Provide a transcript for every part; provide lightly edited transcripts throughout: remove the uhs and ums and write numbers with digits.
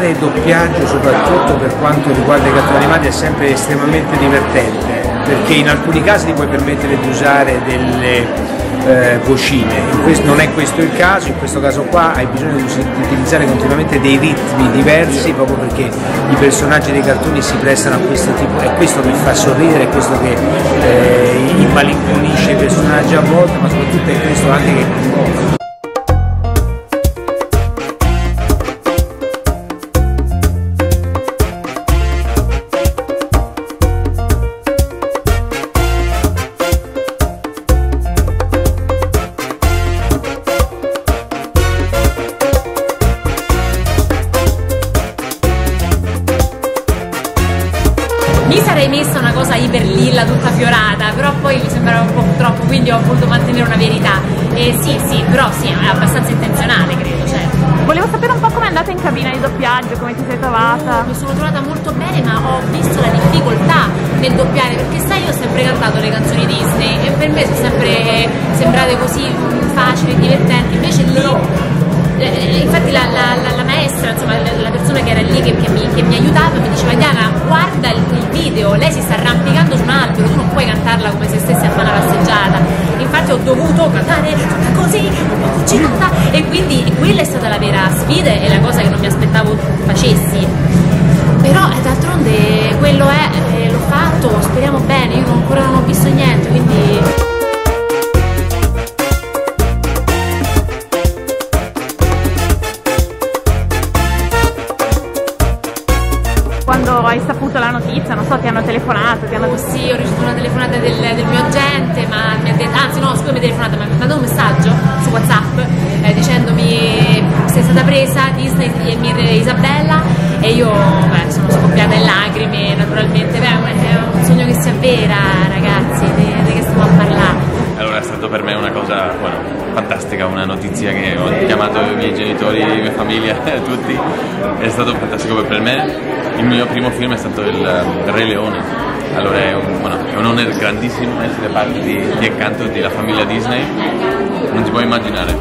fare doppiaggio, soprattutto per quanto riguarda i cartoni animati, è sempre estremamente divertente, perché in alcuni casi ti puoi permettere di usare delle vocine, non è questo il caso. In questo caso qua hai bisogno di utilizzare continuamente dei ritmi diversi, proprio perché i personaggi dei cartoni si prestano a questo tipo, è questo che fa sorridere, è questo che immalinconisce i personaggi a volte, ma soprattutto è questo anche che commuove. Mi sarei messa una cosa iperlilla, tutta fiorata, però poi mi sembrava un po' troppo, quindi ho voluto mantenere una verità. E sì, però sì, è abbastanza intenzionale, credo, certo. Volevo sapere un po' com'è andata in cabina di doppiaggio, come ti sei trovata? Mi sono trovata molto bene, ma ho visto la difficoltà nel doppiare, perché sai, io ho sempre cantato le canzoni Disney e per me sono sempre sembrate così facili e divertenti, invece lì... infatti la maestra, insomma la persona che era lì che mi aiutava mi diceva: Diana, guarda il video, lei si sta arrampicando su un albero, tu non puoi cantarla come se stessi a fare una passeggiata. Infatti ho dovuto cantare tutta così, un po' girata, e quindi quella è stata la vera sfida e la cosa che non mi aspettavo facessi. Però d'altronde quello è, l'ho fatto, speriamo bene, io ancora non ho visto niente, quindi... Quando hai saputo la notizia, non so, ti hanno telefonato, ti hanno... Sì, ho ricevuto una telefonata del mio agente, ma mi ha detto, anzi no, scusa, mi ha telefonata, ma mi ha mandato un messaggio su WhatsApp dicendomi: sei stata presa, Disney e Mir Isabella, e io sono scoppiata in lacrime, naturalmente. È un sogno che si avvera, ragazzi, di che stiamo a parlare. Allora è stato per me una cosa fantastica, una notizia che ho chiamato i miei genitori, la mia famiglia, tutti. È stato fantastico per me. Il mio primo film è stato il Re Leone, allora è un onore grandissimo essere parte di Encanto, della famiglia Disney, non si può immaginare.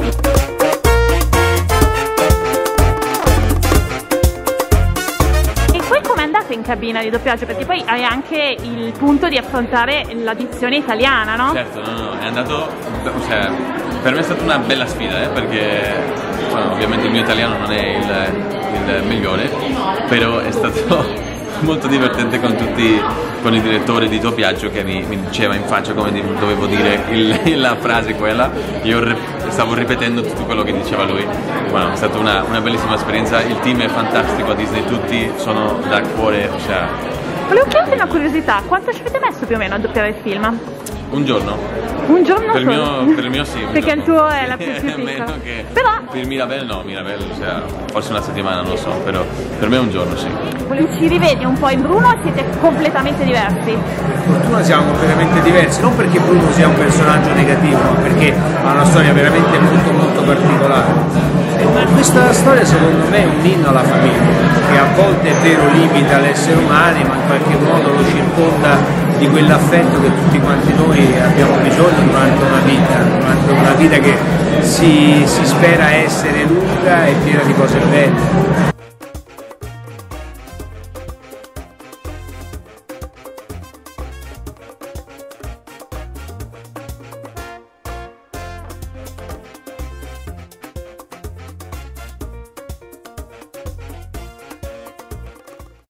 In cabina di doppiaggio, perché poi hai anche il punto di affrontare la dizione italiana, no? Certo, è andato, cioè, per me è stata una bella sfida, perché ovviamente il mio italiano non è il migliore, però è stato molto divertente con il direttore di doppiaggio che mi diceva in faccia come dovevo dire la frase quella. Io stavo ripetendo tutto quello che diceva lui. È stata una bellissima esperienza, il team è fantastico a Disney, tutti sono da cuore. Volevo chiederti una curiosità, quanto ci avete messo più o meno a doppiare il film? Un giorno. Un giorno per solo? Per il mio sì. Perché il tuo è la più piccola. Meno che però... Per Mirabelle no, forse una settimana, non lo so, però per me un giorno sì. Ci rivedi un po' in Bruno o siete completamente diversi? Per fortuna siamo completamente diversi, non perché Bruno sia un personaggio negativo, ma perché ha una storia veramente molto molto particolare. Ma questa storia secondo me è un inno alla famiglia, che a volte è vero limita l'essere umano, ma in qualche modo lo circonda di quell'affetto che tutti quanti noi abbiamo bisogno durante una vita che si spera essere lunga e piena di cose belle.